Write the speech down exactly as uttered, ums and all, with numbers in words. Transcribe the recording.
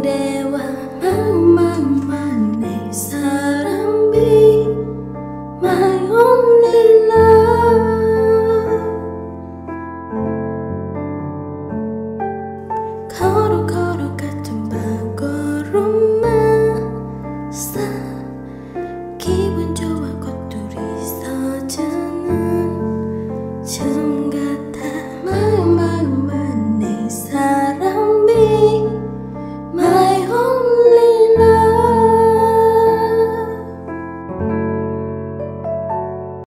그대와 마음만 내 사랑이 My only love. 걸어 걸어 같은 발걸음